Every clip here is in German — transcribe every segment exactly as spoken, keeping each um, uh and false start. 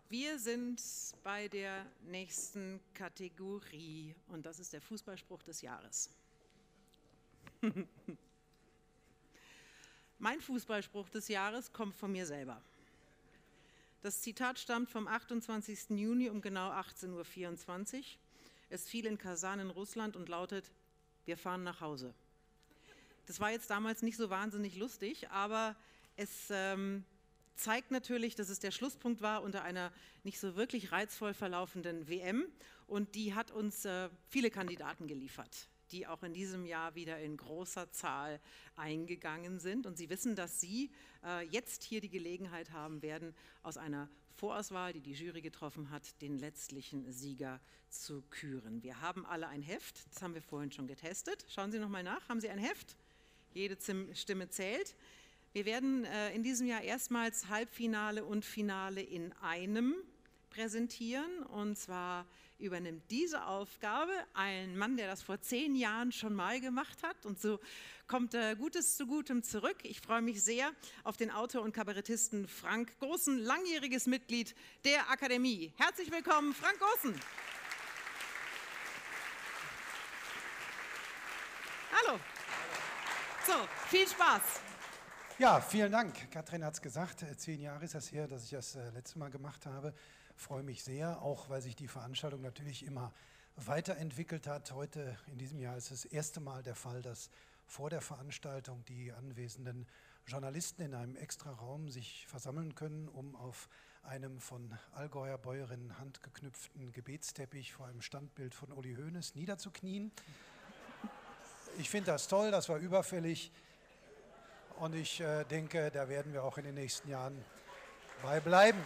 Wir sind bei der nächsten Kategorie und das ist der Fußballspruch des Jahres. Mein Fußballspruch des Jahres kommt von mir selber. Das Zitat stammt vom achtundzwanzigsten Juni um genau achtzehn Uhr vierundzwanzig. Es fiel in Kasan in Russland und lautet: Wir fahren nach Hause. Das war jetzt damals nicht so wahnsinnig lustig, aber es ähm, zeigt natürlich, dass es der Schlusspunkt war unter einer nicht so wirklich reizvoll verlaufenden W M und die hat uns äh, viele Kandidaten geliefert, die auch in diesem Jahr wieder in großer Zahl eingegangen sind. Und Sie wissen, dass Sie äh, jetzt hier die Gelegenheit haben werden, aus einer Vorauswahl, die die Jury getroffen hat, den letztlichen Sieger zu küren. Wir haben alle ein Heft, das haben wir vorhin schon getestet. Schauen Sie noch mal nach, haben Sie ein Heft? Jede Stimme zählt. Wir werden äh, in diesem Jahr erstmals Halbfinale und Finale in einem präsentieren. Und zwar übernimmt diese Aufgabe ein Mann, der das vor zehn Jahren schon mal gemacht hat. Und so kommt äh, Gutes zu Gutem zurück. Ich freue mich sehr auf den Autor und Kabarettisten Frank Goossen, langjähriges Mitglied der Akademie. Herzlich willkommen, Frank Goossen. Hallo. So, viel Spaß. Ja, vielen Dank. Katrin hat es gesagt, zehn Jahre ist das her, dass ich das äh, letzte Mal gemacht habe. Freue mich sehr, auch weil sich die Veranstaltung natürlich immer weiterentwickelt hat. Heute, in diesem Jahr, ist es das erste Mal der Fall, dass vor der Veranstaltung die anwesenden Journalisten in einem extra Raum sich versammeln können, um auf einem von Allgäuer Bäuerinnen handgeknüpften Gebetsteppich vor einem Standbild von Uli Hoeneß niederzuknien. Ich finde das toll, das war überfällig. Und ich äh, denke, da werden wir auch in den nächsten Jahren bei bleiben.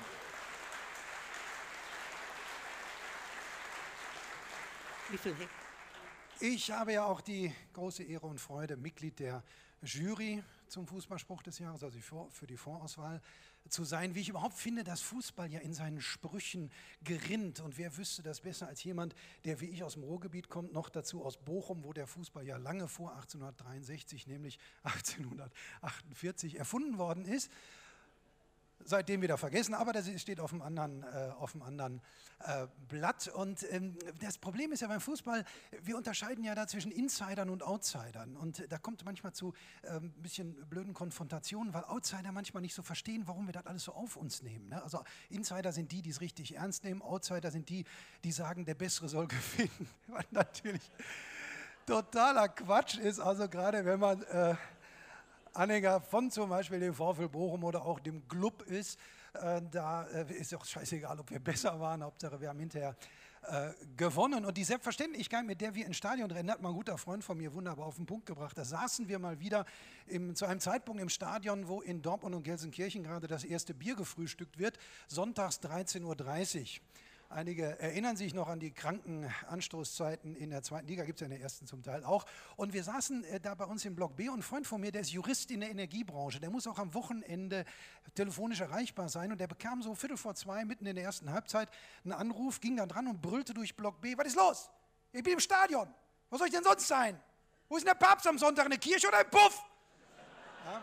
Wie viel Heck? Ich habe ja auch die große Ehre und Freude, Mitglied der Jury zum Fußballspruch des Jahres, also für die Vorauswahl zu sein. Wie ich überhaupt finde, dass Fußball ja in seinen Sprüchen gerinnt. Und wer wüsste das besser als jemand, der wie ich aus dem Ruhrgebiet kommt, noch dazu aus Bochum, wo der Fußball ja lange vor achtzehnhundertdreiundsechzig, nämlich achtzehnhundertachtundvierzig, erfunden worden ist. Seitdem wieder vergessen, aber das steht auf dem anderen, äh, auf dem anderen äh, Blatt. Und ähm, das Problem ist ja beim Fußball, wir unterscheiden ja da zwischen Insidern und Outsidern. Und da kommt manchmal zu äh, ein bisschen blöden Konfrontationen, weil Outsider manchmal nicht so verstehen, warum wir das alles so auf uns nehmen. Ne? Also Insider sind die, die es richtig ernst nehmen. Outsider sind die, die sagen, der Bessere soll gewinnen. Was natürlich totaler Quatsch ist, also gerade wenn man... Äh, Anhänger von zum Beispiel dem VfL Bochum oder auch dem Club ist, äh, da äh, ist auch scheißegal, ob wir besser waren, Hauptsache wir haben hinterher äh, gewonnen. Und die Selbstverständlichkeit, mit der wir ins Stadion rennen, hat mal ein guter Freund von mir wunderbar auf den Punkt gebracht. Da saßen wir mal wieder im, zu einem Zeitpunkt im Stadion, wo in Dortmund und Gelsenkirchen gerade das erste Bier gefrühstückt wird, sonntags dreizehn Uhr dreißig. Einige erinnern sich noch an die kranken Anstoßzeiten in der zweiten Liga, gibt es ja in der ersten zum Teil auch. Und wir saßen äh, da bei uns im Block B und ein Freund von mir, der ist Jurist in der Energiebranche, der muss auch am Wochenende telefonisch erreichbar sein. Und der bekam so Viertel vor zwei, mitten in der ersten Halbzeit, einen Anruf, ging dann dran und brüllte durch Block B: Was ist los? Ich bin im Stadion. Wo soll ich denn sonst sein? Wo ist denn der Papst am Sonntag? In der Kirche oder im Puff? Ja.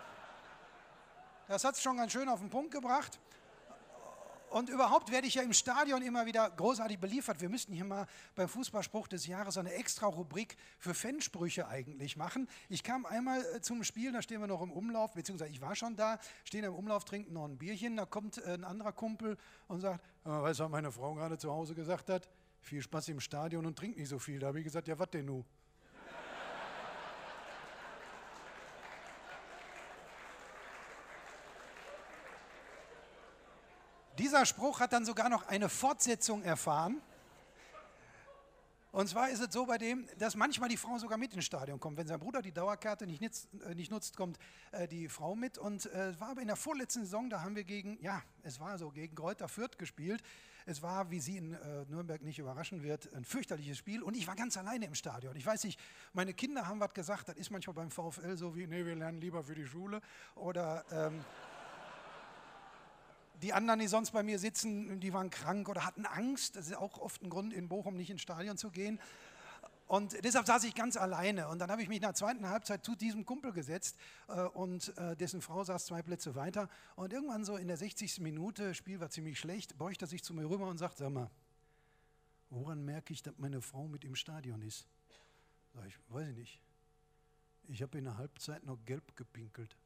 Das hat es schon ganz schön auf den Punkt gebracht. Und überhaupt werde ich ja im Stadion immer wieder großartig beliefert. Wir müssten hier mal beim Fußballspruch des Jahres eine extra Rubrik für Fansprüche eigentlich machen. Ich kam einmal zum Spiel, da stehen wir noch im Umlauf, beziehungsweise ich war schon da, stehen im Umlauf, trinken noch ein Bierchen. Da kommt ein anderer Kumpel und sagt: Weißt du, was meine Frau gerade zu Hause gesagt hat? Viel Spaß im Stadion und trink nicht so viel. Da habe ich gesagt: Ja, was denn nu? Dieser Spruch hat dann sogar noch eine Fortsetzung erfahren. Und zwar ist es so bei dem, dass manchmal die Frau sogar mit ins Stadion kommt. Wenn sein Bruder die Dauerkarte nicht nutzt, nicht nutzt kommt äh, die Frau mit. Und es äh, war aber in der vorletzten Saison, da haben wir gegen, ja, es war so, gegen Greuther Fürth gespielt. Es war, wie Sie in äh, Nürnberg nicht überraschen wird, ein fürchterliches Spiel. Und ich war ganz alleine im Stadion. Ich weiß nicht, meine Kinder haben was gesagt, das ist manchmal beim VfL so wie: Nee, wir lernen lieber für die Schule. Oder... Ähm, Die anderen, die sonst bei mir sitzen, die waren krank oder hatten Angst. Das ist auch oft ein Grund, in Bochum nicht ins Stadion zu gehen. Und deshalb saß ich ganz alleine. Und dann habe ich mich in der zweiten Halbzeit zu diesem Kumpel gesetzt äh, und äh, dessen Frau saß zwei Plätze weiter. Und irgendwann so in der sechzigsten Minute, Spiel war ziemlich schlecht, beugt er sich zu mir rüber und sagt, sag mal, woran merke ich, dass meine Frau mit im Stadion ist? Sag ich, weiß ich nicht. Ich habe in der Halbzeit noch gelb gepinkelt.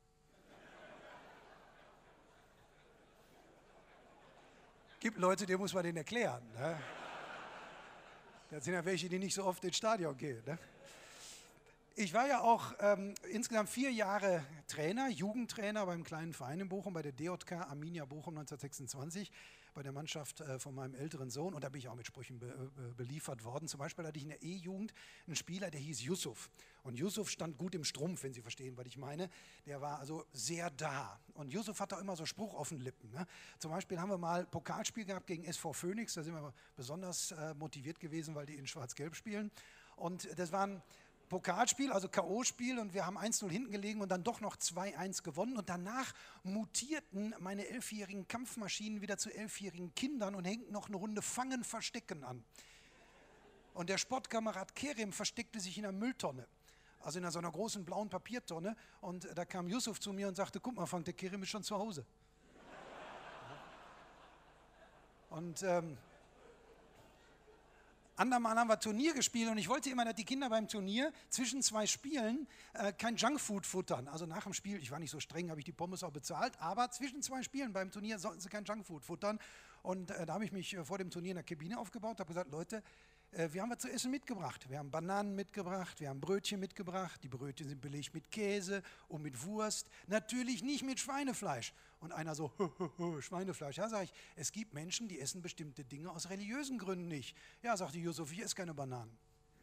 Gibt Leute, denen muss man den erklären. Ne? Das sind ja welche, die nicht so oft ins Stadion gehen. Ne? Ich war ja auch ähm, insgesamt vier Jahre Trainer, Jugendtrainer beim kleinen Verein in Bochum, bei der D J K Arminia Bochum neunzehnhundertsechsundzwanzig, bei der Mannschaft äh, von meinem älteren Sohn. Und da bin ich auch mit Sprüchen be be beliefert worden. Zum Beispiel hatte ich in der E-Jugend einen Spieler, der hieß Yusuf. Und Yusuf stand gut im Strumpf, wenn Sie verstehen, was ich meine. Der war also sehr da. Und Yusuf hat auch immer so Spruch auf den Lippen. Ne? Zum Beispiel haben wir mal ein Pokalspiel gehabt gegen S V Phoenix. Da sind wir besonders äh, motiviert gewesen, weil die in Schwarz-Gelb spielen. Und das war ein Pokalspiel, also K O-Spiel, und wir haben eins null hinten gelegen und dann doch noch zwei eins gewonnen. Und danach mutierten meine elfjährigen Kampfmaschinen wieder zu elfjährigen Kindern und hängten noch eine Runde Fangen, Verstecken an. Und der Sportkamerad Kerim versteckte sich in einer Mülltonne, also in so einer großen blauen Papiertonne. Und da kam Yusuf zu mir und sagte, guck mal Frank, der Kerim ist schon zu Hause. Und ähm, andermal haben wir Turnier gespielt und ich wollte immer, dass die Kinder beim Turnier zwischen zwei Spielen äh, kein Junkfood futtern. Also nach dem Spiel, ich war nicht so streng, habe ich die Pommes auch bezahlt, aber zwischen zwei Spielen beim Turnier sollten sie kein Junkfood futtern. Und äh, da habe ich mich äh, vor dem Turnier in der Kabine aufgebaut, habe gesagt, Leute, äh, wir haben was zu essen mitgebracht. Wir haben Bananen mitgebracht, wir haben Brötchen mitgebracht. Die Brötchen sind belegt mit Käse und mit Wurst. Natürlich nicht mit Schweinefleisch. Und einer so, Schweinefleisch. Ja, sage ich, es gibt Menschen, die essen bestimmte Dinge aus religiösen Gründen nicht. Ja, sagte Yusuf, ich esse keine Bananen.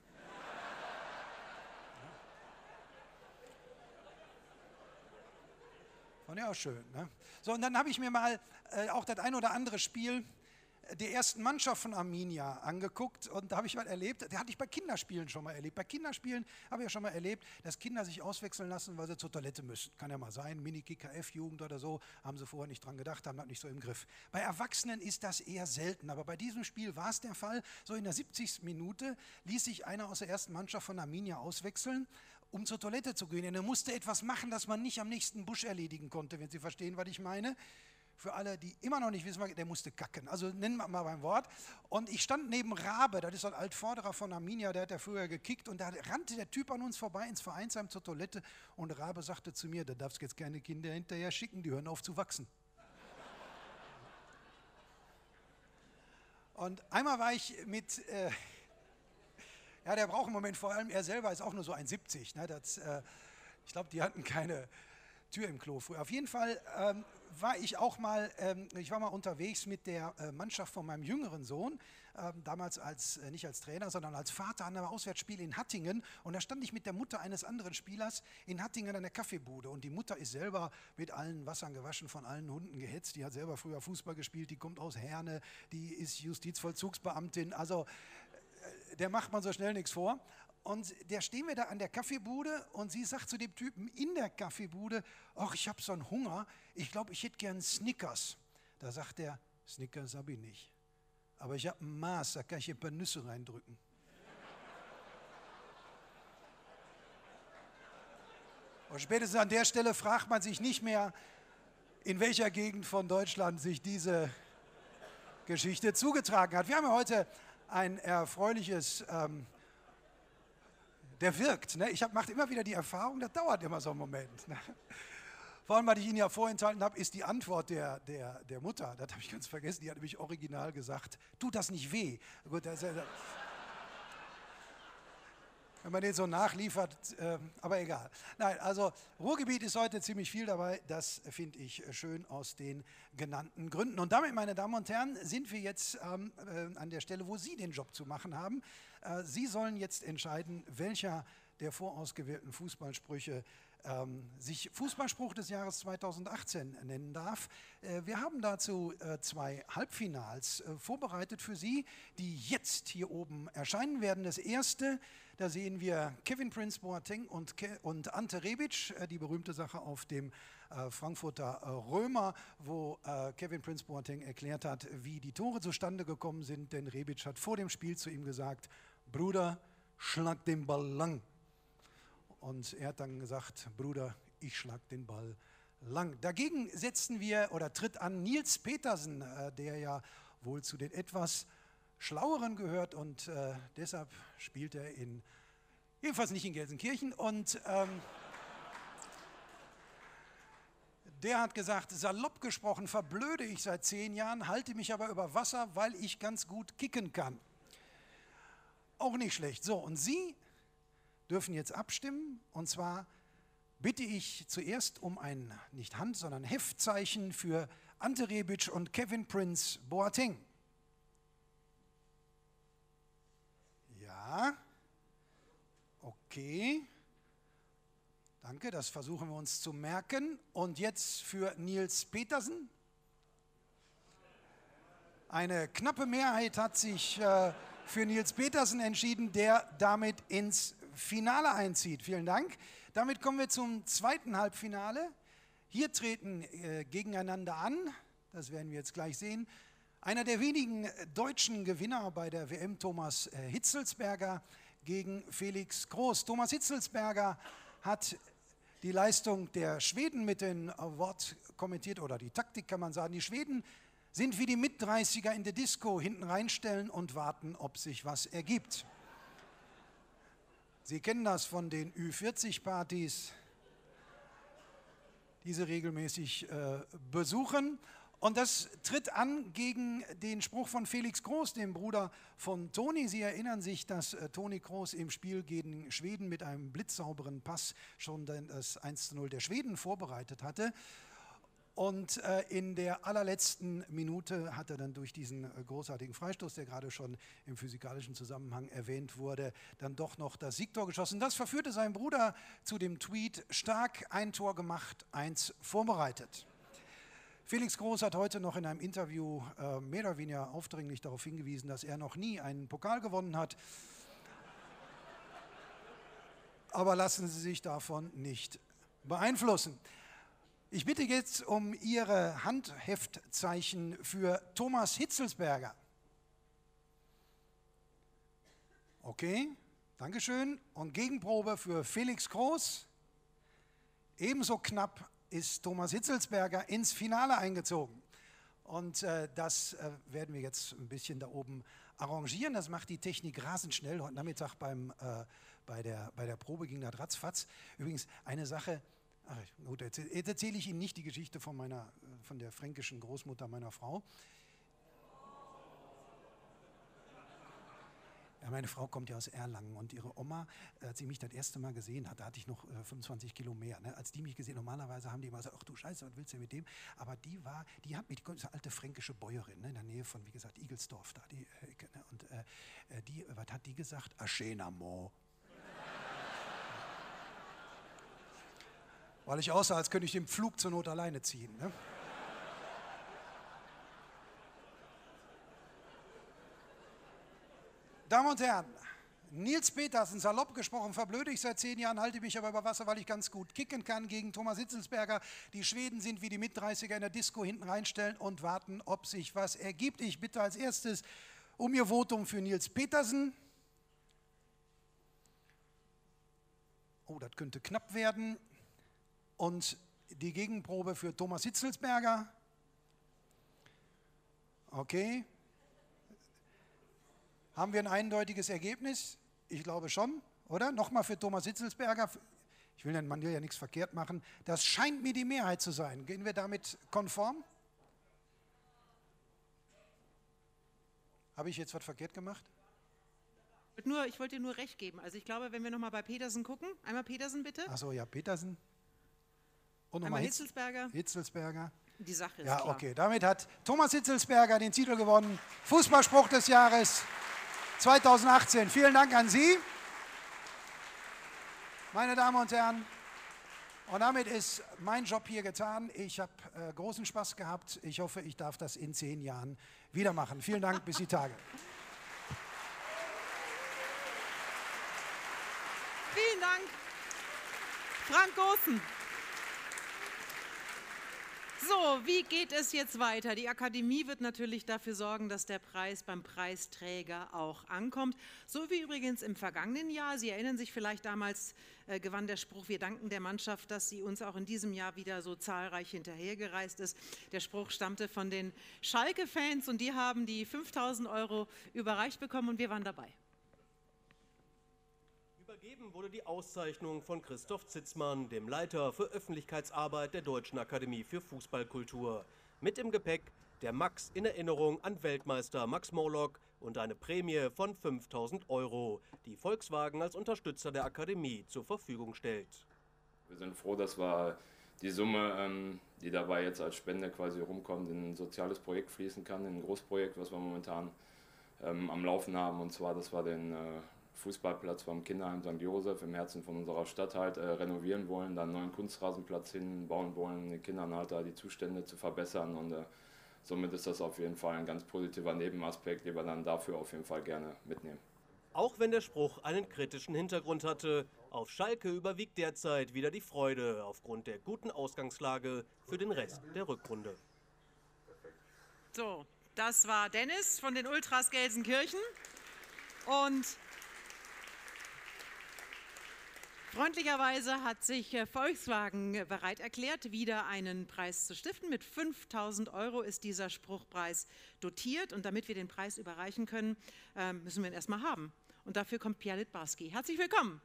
Fand ich auch schön. Ne? So, und dann habe ich mir mal äh, auch das ein oder andere Spiel der ersten Mannschaft von Arminia angeguckt und da habe ich mal erlebt, das hatte ich bei Kinderspielen schon mal erlebt. Bei Kinderspielen habe ich ja schon mal erlebt, dass Kinder sich auswechseln lassen, weil sie zur Toilette müssen. Kann ja mal sein, Mini-G K F-Jugend oder so, haben sie vorher nicht dran gedacht, haben das nicht so im Griff. Bei Erwachsenen ist das eher selten, aber bei diesem Spiel war es der Fall. So in der siebzigsten Minute ließ sich einer aus der ersten Mannschaft von Arminia auswechseln, um zur Toilette zu gehen. Er musste etwas machen, das man nicht am nächsten Busch erledigen konnte, wenn Sie verstehen, was ich meine. Für alle, die immer noch nicht wissen, der musste kacken. Also nennen wir mal beim Wort. Und ich stand neben Rabe, das ist so ein Altvorderer von Arminia, der hat ja früher gekickt. Und da rannte der Typ an uns vorbei ins Vereinsheim zur Toilette. Und Rabe sagte zu mir, da darfst du jetzt keine Kinder hinterher schicken, die hören auf zu wachsen. Und einmal war ich mit, äh, ja, der braucht im Moment vor allem, er selber ist auch nur so ein siebzig. Ne, das, äh, ich glaube, die hatten keine Tür im Klo früher. Auf jeden Fall ähm, war ich auch mal, ähm, ich war mal unterwegs mit der äh, Mannschaft von meinem jüngeren Sohn, ähm, damals als, äh, nicht als Trainer, sondern als Vater an einem Auswärtsspiel in Hattingen. Und da stand ich mit der Mutter eines anderen Spielers in Hattingen an der Kaffeebude. Und die Mutter ist selber mit allen Wassern gewaschen, von allen Hunden gehetzt. Die hat selber früher Fußball gespielt, die kommt aus Herne, die ist Justizvollzugsbeamtin. Also äh, der macht man so schnell nichts vor. Und der stehen wir da an der Kaffeebude und sie sagt zu dem Typen in der Kaffeebude, ach, ich habe so einen Hunger, ich glaube, ich hätte gern Snickers. Da sagt er, Snickers habe ich nicht. Aber ich habe ein Maß, da kann ich ein paar Nüsse reindrücken. Und spätestens an der Stelle fragt man sich nicht mehr, in welcher Gegend von Deutschland sich diese Geschichte zugetragen hat. Wir haben ja heute ein erfreuliches... Ähm, Der wirkt. Ne? Ich mache immer wieder die Erfahrung, das dauert immer so einen Moment. Ne? Vor allem, was ich Ihnen ja vorenthalten habe, ist die Antwort der, der, der Mutter. Das habe ich ganz vergessen. Die hat nämlich original gesagt, tut das nicht weh? Gut, das, das, wenn man den so nachliefert, äh, aber egal. Nein, also Ruhrgebiet ist heute ziemlich viel dabei. Das finde ich schön aus den genannten Gründen. Und damit, meine Damen und Herren, sind wir jetzt ähm, äh, an der Stelle, wo Sie den Job zu machen haben. Äh, Sie sollen jetzt entscheiden, welcher der vorausgewählten Fußballsprüche ähm, sich Fußballspruch des Jahres zweitausendachtzehn nennen darf. Äh, wir haben dazu äh, zwei Halbfinals äh, vorbereitet für Sie, die jetzt hier oben erscheinen werden. Das erste, da sehen wir Kevin Prince Boateng und, Ke und Ante Rebic, äh, die berühmte Sache auf dem äh, Frankfurter äh, Römer, wo äh, Kevin Prince Boateng erklärt hat, wie die Tore zustande gekommen sind, denn Rebic hat vor dem Spiel zu ihm gesagt, Bruder, schlag den Ball lang. Und er hat dann gesagt, Bruder, ich schlag den Ball lang. Dagegen setzen wir oder tritt an Nils Petersen, äh, der ja wohl zu den etwas Schlaueren gehört und äh, deshalb spielt er in, jedenfalls nicht in Gelsenkirchen. Und ähm, der hat gesagt, salopp gesprochen verblöde ich seit zehn Jahren, halte mich aber über Wasser, weil ich ganz gut kicken kann. Auch nicht schlecht. So, und Sie dürfen jetzt abstimmen, und zwar bitte ich zuerst um ein, nicht Hand, sondern Heftzeichen für Ante Rebic und Kevin Prince Boateng. Ja, okay, danke, das versuchen wir uns zu merken. Und jetzt für Nils Petersen. Eine knappe Mehrheit hat sich äh, für Nils Petersen entschieden, der damit ins Finale einzieht. Vielen Dank. Damit kommen wir zum zweiten Halbfinale. Hier treten äh, gegeneinander an, das werden wir jetzt gleich sehen, einer der wenigen deutschen Gewinner bei der W M, Thomas äh, Hitzelsberger gegen Felix Groß. Thomas Hitzelsberger hat die Leistung der Schweden mit dem Wort kommentiert, oder die Taktik kann man sagen. Die Schweden sind wie die Mit-dreißiger in der Disco, hinten reinstellen und warten, ob sich was ergibt. Sie kennen das von den Ü vierzig Partys, die Sie regelmäßig äh, besuchen. Und das tritt an gegen den Spruch von Felix Groß, dem Bruder von Toni. Sie erinnern sich, dass äh, Toni Kroos im Spiel gegen Schweden mit einem blitzsauberen Pass schon das eins zu null der Schweden vorbereitet hatte. Und äh, in der allerletzten Minute hat er dann durch diesen äh, großartigen Freistoß, der gerade schon im physikalischen Zusammenhang erwähnt wurde, dann doch noch das Siegtor geschossen. Das verführte seinen Bruder zu dem Tweet: stark, ein Tor gemacht, eins vorbereitet. Felix Groß hat heute noch in einem Interview äh, mehr oder weniger aufdringlich darauf hingewiesen, dass er noch nie einen Pokal gewonnen hat. Aber lassen Sie sich davon nicht beeinflussen. Ich bitte jetzt um Ihre Handheftzeichen für Thomas Hitzelsberger. Okay, Dankeschön. Und Gegenprobe für Felix Groß. Ebenso knapp ist Thomas Hitzelsberger ins Finale eingezogen. Und äh, das äh, werden wir jetzt ein bisschen da oben arrangieren. Das macht die Technik rasend schnell. Heute Nachmittag beim, äh, bei, der, bei der Probe ging das ratzfatz. Übrigens eine Sache. Ach, gut, jetzt erzähle ich Ihnen nicht die Geschichte von, meiner, von der fränkischen Großmutter meiner Frau. Ja, meine Frau kommt ja aus Erlangen und ihre Oma, als sie mich das erste Mal gesehen hat, da hatte ich noch äh, fünfundzwanzig Kilo mehr. Ne? Als die mich gesehen, normalerweise haben die immer gesagt, ach du Scheiße, was willst du mit dem? Aber die war, die hat mich, die eine alte fränkische Bäuerin, ne, in der Nähe von, wie gesagt, Igelsdorf da, die Ecke. Ne? Und äh, die, was hat die gesagt? Aschenamo. Weil ich aussah, als könnte ich den Pflug zur Not alleine ziehen. Ne? Damen und Herren, Nils Petersen, salopp gesprochen, verblöde ich seit zehn Jahren, halte mich aber über Wasser, weil ich ganz gut kicken kann, gegen Thomas Hitzelsberger. Die Schweden sind wie die Mit-dreißiger in der Disco, hinten reinstellen und warten, ob sich was ergibt. Ich bitte als erstes um Ihr Votum für Nils Petersen. Oh, das könnte knapp werden. Und die Gegenprobe für Thomas Hitzelsberger. Okay. Haben wir ein eindeutiges Ergebnis? Ich glaube schon, oder? Nochmal für Thomas Hitzelsberger. Ich will den Mann ja nichts verkehrt machen. Das scheint mir die Mehrheit zu sein. Gehen wir damit konform? Habe ich jetzt was verkehrt gemacht? Nur, ich wollte dir nur recht geben. Also ich glaube, wenn wir nochmal bei Petersen gucken. Einmal Petersen bitte. Achso, ja, Petersen. Und einmal Hitzelsberger. Hitzelsberger. Die Sache ist ja, klar. Okay. Damit hat Thomas Hitzelsberger den Titel gewonnen. Fußballspruch des Jahres zweitausendachtzehn. Vielen Dank an Sie, meine Damen und Herren. Und damit ist mein Job hier getan. Ich habe äh, großen Spaß gehabt. Ich hoffe, ich darf das in zehn Jahren wieder machen. Vielen Dank, bis die Tage. Vielen Dank, Frank Goossen. So, wie geht es jetzt weiter? Die Akademie wird natürlich dafür sorgen, dass der Preis beim Preisträger auch ankommt. So wie übrigens im vergangenen Jahr. Sie erinnern sich vielleicht, damals äh, gewann der Spruch, wir danken der Mannschaft, dass sie uns auch in diesem Jahr wieder so zahlreich hinterhergereist ist. Der Spruch stammte von den Schalke-Fans und die haben die fünftausend Euro überreicht bekommen und wir waren dabei. Übergeben wurde die Auszeichnung von Christoph Zitzmann, dem Leiter für Öffentlichkeitsarbeit der Deutschen Akademie für Fußballkultur. Mit im Gepäck der Max in Erinnerung an Weltmeister Max Morlock und eine Prämie von fünftausend Euro, die Volkswagen als Unterstützer der Akademie zur Verfügung stellt. Wir sind froh, dass wir die Summe, die dabei jetzt als Spende quasi rumkommt, in ein soziales Projekt fließen kann, in ein Großprojekt, was wir momentan am Laufen haben, und zwar, dass wir den Fußballplatz vom Kinderheim Sankt Josef im Herzen von unserer Stadt halt äh, renovieren wollen, dann einen neuen Kunstrasenplatz hinbauen wollen, den Kindern halt da die Zustände zu verbessern, und äh, somit ist das auf jeden Fall ein ganz positiver Nebenaspekt, den wir dann dafür auf jeden Fall gerne mitnehmen. Auch wenn der Spruch einen kritischen Hintergrund hatte, auf Schalke überwiegt derzeit wieder die Freude aufgrund der guten Ausgangslage für den Rest der Rückrunde. So, das war Dennis von den Ultras Gelsenkirchen und freundlicherweise hat sich Volkswagen bereit erklärt, wieder einen Preis zu stiften. Mit fünftausend Euro ist dieser Spruchpreis dotiert. Und damit wir den Preis überreichen können, müssen wir ihn erstmal haben. Und dafür kommt Pierre Littbarski. Herzlich willkommen.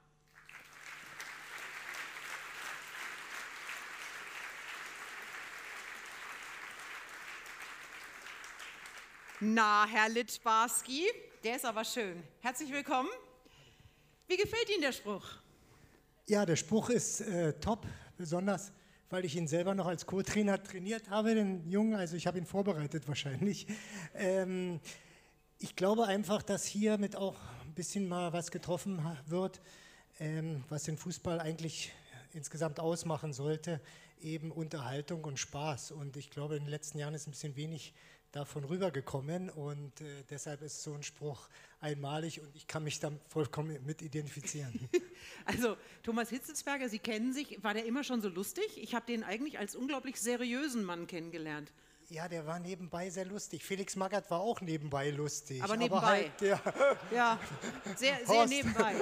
Na, Herr Littbarski, der ist aber schön. Herzlich willkommen. Wie gefällt Ihnen der Spruch? Ja, der Spruch ist äh, top, besonders weil ich ihn selber noch als Co-Trainer trainiert habe, den Jungen, also ich habe ihn vorbereitet wahrscheinlich. Ähm, ich glaube einfach, dass hiermit auch ein bisschen mal was getroffen wird, ähm, was den Fußball eigentlich insgesamt ausmachen sollte, eben Unterhaltung und Spaß. Und ich glaube, in den letzten Jahren ist ein bisschen wenig davon rübergekommen, und äh, deshalb ist so ein Spruch einmalig und ich kann mich da vollkommen mit identifizieren. Also Thomas Hitzelsberger, Sie kennen sich, war der immer schon so lustig? Ich habe den eigentlich als unglaublich seriösen Mann kennengelernt. Ja, der war nebenbei sehr lustig. Felix Magath war auch nebenbei lustig. Aber nebenbei. Aber halt, ja, ja, sehr, sehr nebenbei.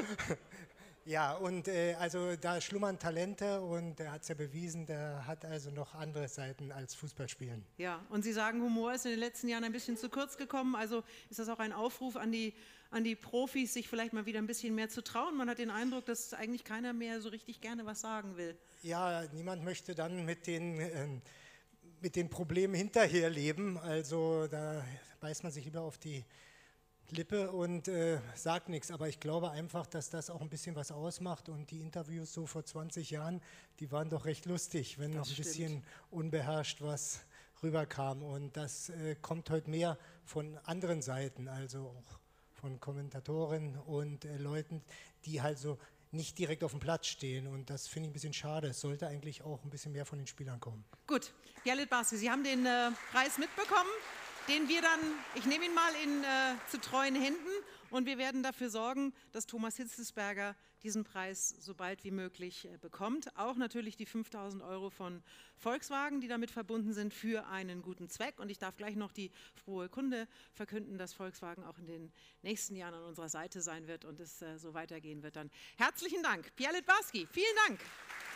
Ja, und äh, also da schlummern Talente und er hat es ja bewiesen, der hat also noch andere Seiten als Fußballspielen. Ja, und Sie sagen, Humor ist in den letzten Jahren ein bisschen zu kurz gekommen, also ist das auch ein Aufruf an die, an die Profis, sich vielleicht mal wieder ein bisschen mehr zu trauen? Man hat den Eindruck, dass eigentlich keiner mehr so richtig gerne was sagen will. Ja, niemand möchte dann mit den, äh, mit den Problemen hinterher leben, also da beißt man sich lieber auf die Lippe und äh, sagt nichts, aber ich glaube einfach, dass das auch ein bisschen was ausmacht, und die Interviews so vor zwanzig Jahren, die waren doch recht lustig, wenn noch ein bisschen unbeherrscht was rüberkam, und das äh, kommt heute mehr von anderen Seiten, also auch von Kommentatoren und äh, Leuten, die halt so nicht direkt auf dem Platz stehen, und das finde ich ein bisschen schade. Es sollte eigentlich auch ein bisschen mehr von den Spielern kommen. Gut, Pierre Littbarski, Sie haben den äh, Preis mitbekommen, den wir dann, ich nehme ihn mal in äh, zu treuen Händen, und wir werden dafür sorgen, dass Thomas Hitzelsberger diesen Preis so bald wie möglich äh, bekommt. Auch natürlich die fünftausend Euro von Volkswagen, die damit verbunden sind, für einen guten Zweck. Und ich darf gleich noch die frohe Kunde verkünden, dass Volkswagen auch in den nächsten Jahren an unserer Seite sein wird und es äh, so weitergehen wird dann. Herzlichen Dank, Pierre Littbarski. Vielen Dank.